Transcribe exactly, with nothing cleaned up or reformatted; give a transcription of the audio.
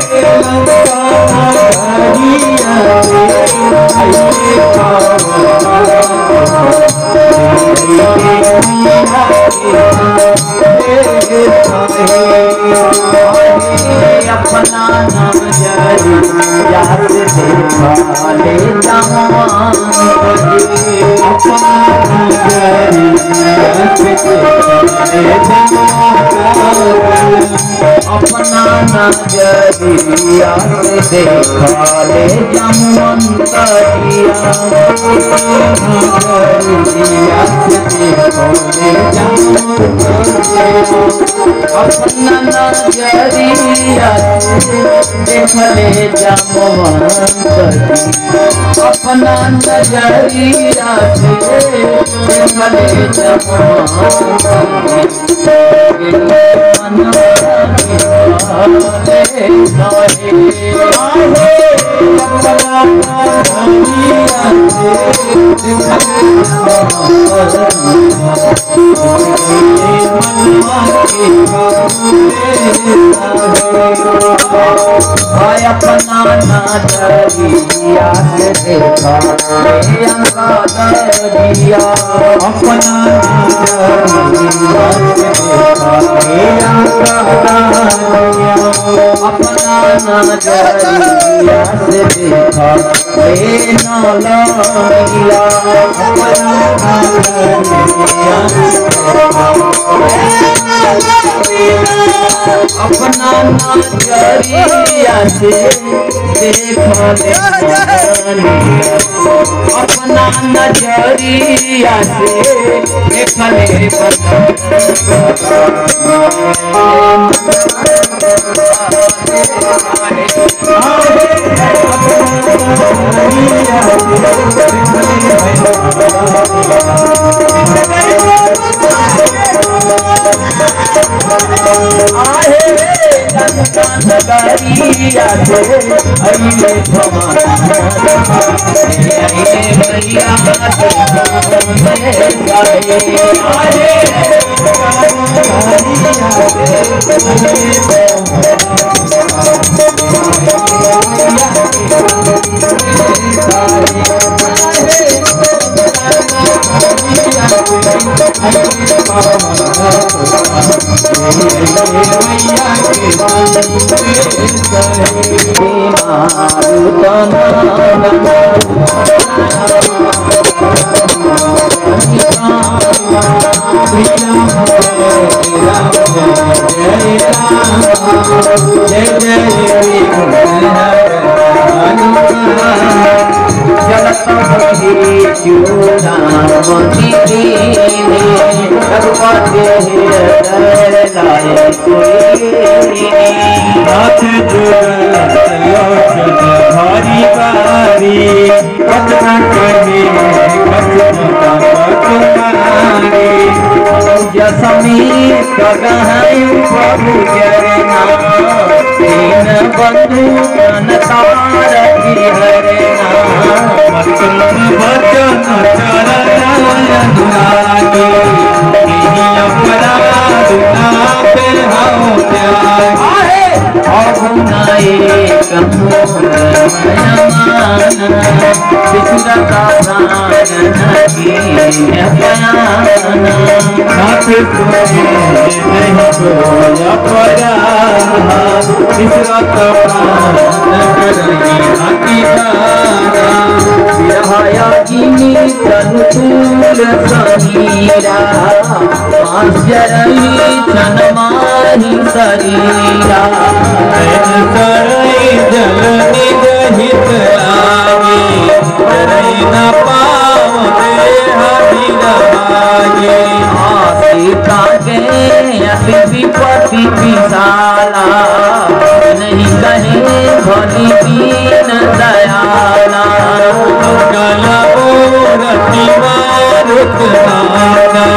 अपना याद देखा ले जवान अपना नजरिया से देखा ले जवान तरिया अपना नजरिया देख ले जमवन अपना नजरिया से देख ले भाई अपना नजरिया से देखा दिया अपना नजरिया से अपना नजरिया से देखा अपना नजरिया से देखा अपना नजरिया से देखा नगरिया से अइले हाथ भारी भारी कतना करे जसमीर प्रभु जरना दीन बंधु तार की हरना मतलब वचन माही शरीरा जल निगहित आगे न पावे हरिरागे सीता के अति विपत्ति विशाला नहीं कहे भली दीन दयाला गला रति मारुत नाना